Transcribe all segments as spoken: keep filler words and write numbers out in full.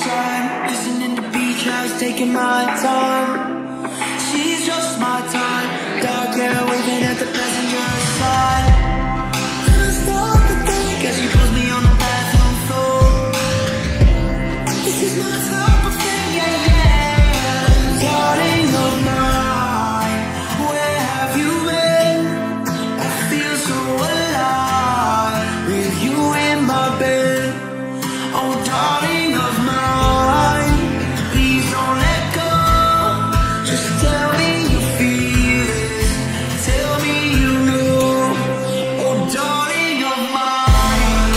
side, listening to beach house, taking my time. She's just my type, dark hair waving at the passenger side. And I stop to think as she pulls me on the bathroom floor. This is my type of thing, yeah, yeah. Darling of mine, where have you been? I feel so alive with you in my bed. Oh, darling of mine, please don't let go. Just tell me you feel it, tell me you know. Oh, darling of mine,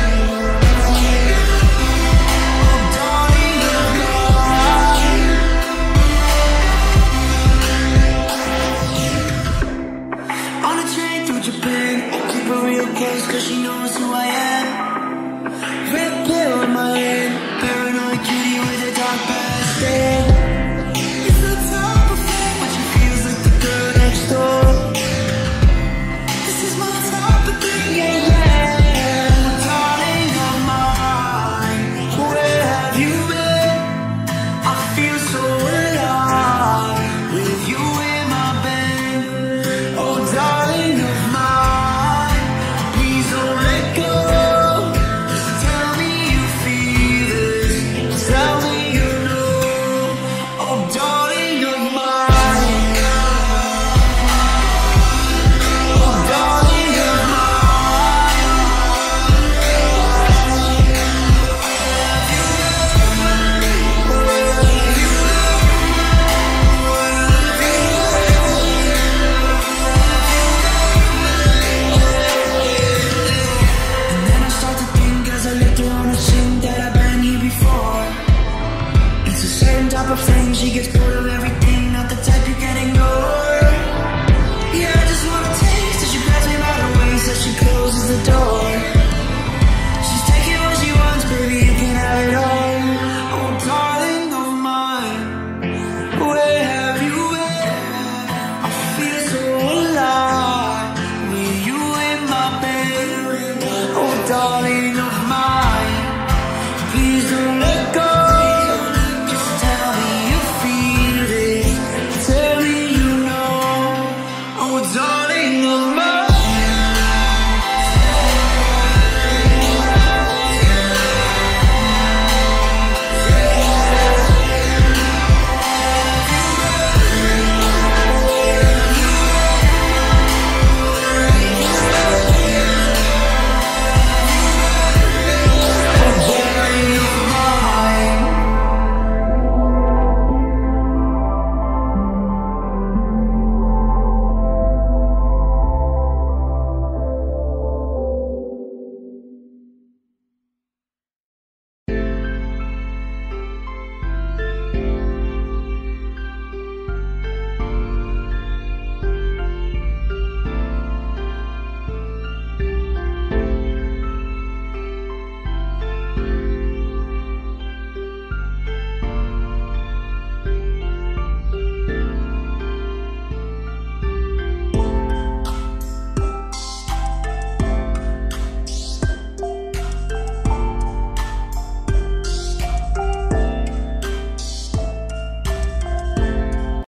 oh, darling of mine. On a train through Japan, keep her real close cause she knows who I am. Red pill in my hand, paranoid cutie with a dark past stand. It's the type of thing when she feels like the girl next door. This is my type of thing, yeah, yeah. Darling of mine, where have you been? I feel so alive with you in my bed. Oh, darling of mine, please don't let go. Tell me you feel this, tell me you know. Oh, darling of mine, oh, darling of mine. And then I start to think as I look around the scene that I've been here before. It's a certain type of thing, she gets bored of everything, not the type you can ignore. Yeah, I just wanna taste as she grabs me by the waist as she closes the door.